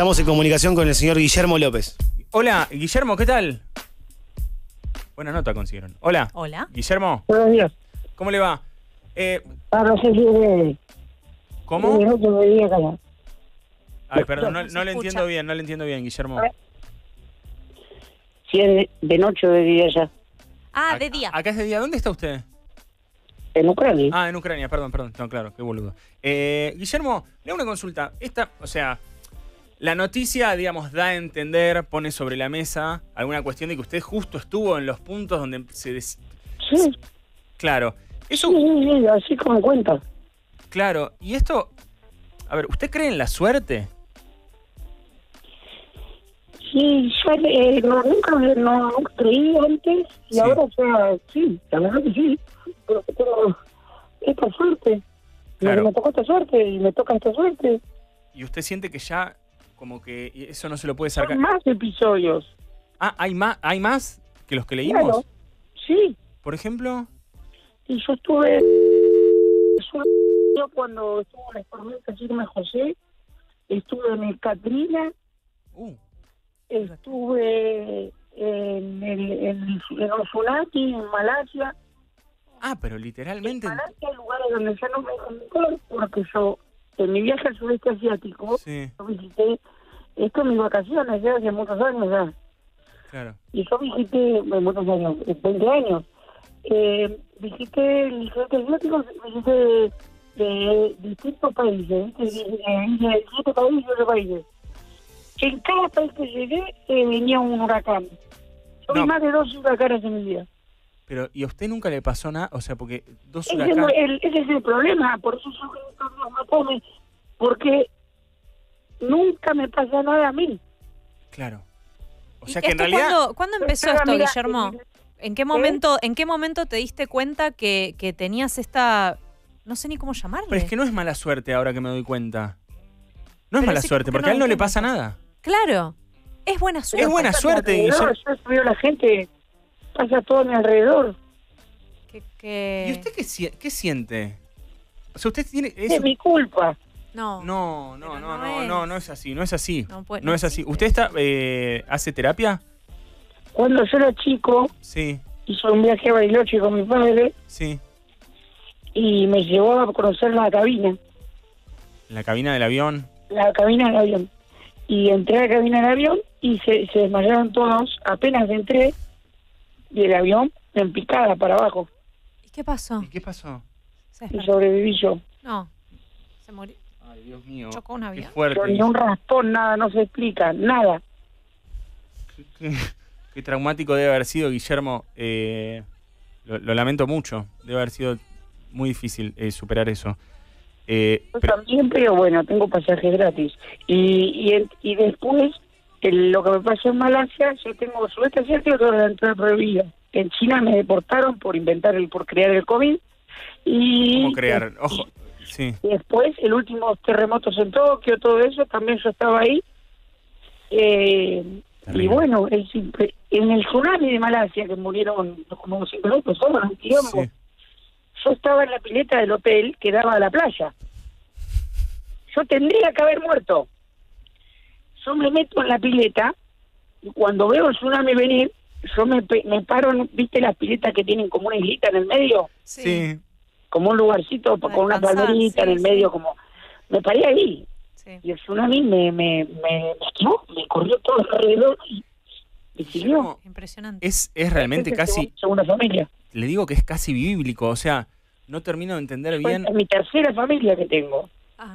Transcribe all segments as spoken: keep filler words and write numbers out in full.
Estamos en comunicación con el señor Guillermo López. Hola, Guillermo, ¿qué tal? Buena nota consiguieron. Hola. Hola. Guillermo. Buenos días. ¿Cómo le va? Eh, Ah, no sé si es ¿Cómo? de noche o de día, acá. Ay, perdón, no, No se no le escucha. entiendo bien, no le entiendo bien, Guillermo. Si es de, de noche o de día ya. Ah, Ac- de día. Acá es de día. ¿Dónde está usted? En Ucrania. Ah, en Ucrania, perdón, perdón. No, claro, qué boludo. Eh, Guillermo, le hago una consulta. Esta, o sea, la noticia, digamos, da a entender, pone sobre la mesa alguna cuestión de que usted justo estuvo en los puntos donde se... Des... Sí, Claro. Eso, sí, sí, sí, así como cuenta. claro. Y esto... A ver, ¿usted cree en la suerte? Sí, yo eh, no, nunca, no, nunca creí antes y Sí. ahora, o sea, sí, la verdad que sí. Pero que tengo esta suerte. Claro. Me, me tocó esta suerte y me toca esta suerte. Y usted siente que ya, como que eso no se lo puede sacar... Son más episodios. Ah, ¿hay más, ¿hay más que los que leímos? Claro, sí. Por ejemplo... Y yo estuve... Yo cuando estuve en la tormenta Irma José, estuve en el Katrina, Uh, estuve en el, en el, en el tsunami, en Malasia. ah, pero literalmente... En Malasia hay lugares donde ya no me dejan entrar porque yo, en mi viaje al sudeste asiático, Sí, yo visité, esto en mis vacaciones, ya hace muchos años ya, claro. y yo visité, eh, muchos años, eh, veinte años, eh, visité el sudeste asiático, visité de, de distintos países, ¿viste? De, de, de siete países y ocho países. En cada país que llegué eh, venía un huracán. Yo No. vi más de dos huracanes en mi vida. Pero, ¿y a usted nunca le pasó nada? O sea, porque dos Ese, es huracanes... el, ese es el problema, por eso yo creo que Dios me pone, porque nunca me pasa nada a mí. Claro. O ¿Y sea que en esto realidad... ¿Cuándo, ¿cuándo empezó Pero esto, mira, Guillermo? eh, ¿En qué momento, en qué momento te diste cuenta que, que tenías esta... No sé ni cómo llamarle. Pero es que no es mala suerte ahora que me doy cuenta. No es Pero mala sí, suerte, ¿por qué porque a él no no le entiendo pasa eso? nada. Claro. Es buena suerte. Es buena pasa suerte, a mi alrededor, Guillermo. yo veo la gente, pasa todo a mi alrededor. Que, que- ¿Y usted qué, si- qué siente? O sea, usted tiene... Es eso- mi culpa. No. No, no, Pero no, no no, es. no, no es así, no es así. No puede- No no es así. existe. ¿Usted está, eh, hace terapia? Cuando yo era chico, Sí, hice un viaje a Bariloche con mi padre sí. y me llevó a conocer la cabina, En la cabina del avión. la cabina del avión. Y entré a la cabina del avión y se, se desmayaron todos. Apenas entré y el avión en picada para abajo. ¿Y qué pasó? ¿Y qué pasó? Se Y despertó. sobreviví yo. No. Se murió. Ay, Dios mío. Chocó un Qué avión. fuerte. Pero ni un raspón, nada, no se explica, nada. Qué, qué traumático debe haber sido, Guillermo. Eh, lo, lo lamento mucho. Debe haber sido muy difícil eh, superar eso. Eh, Yo pero- también, pero bueno, tengo pasajes gratis. Y y, el- y después, el- lo que me pasó en Malasia, yo tengo sudeste asiático, toda la entrada prohibida. En China me deportaron por inventar, el por crear el COVID. Y, ¿Cómo crear? Ojo. Sí. y después, el último terremotos en Tokio, todo eso, también yo estaba ahí. Eh, y Terrible. bueno, el, simple- en el tsunami de Malasia, que murieron como cinco mil personas, digamos, Sí. yo estaba en la pileta del hotel que daba a la playa. Yo tendría que haber muerto. Yo me meto en la pileta y cuando veo el tsunami venir, yo me, pe- me paro, en- ¿viste las piletas que tienen como una islita en el medio? Sí. Como un lugarcito Para con una descansar, palmerita sí, en el sí. medio, como... Me paré ahí Sí. y el tsunami me, me, me, me, esquivó, me corrió todo alrededor y me siguió. Guillermo, Impresionante. es, es realmente Esa es casi... segu- segunda familia. Le digo que es casi bíblico. O sea, no termino de entender bien... Es mi tercera familia que tengo. Ah,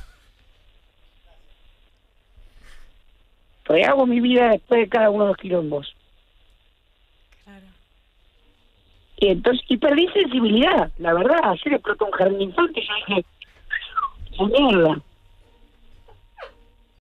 Rehago mi vida después de cada uno de los quilombos. claro. Y entonces, y perdí sensibilidad, la verdad. Ayer explotó un jardín infante y yo dije, ¡qué mierda!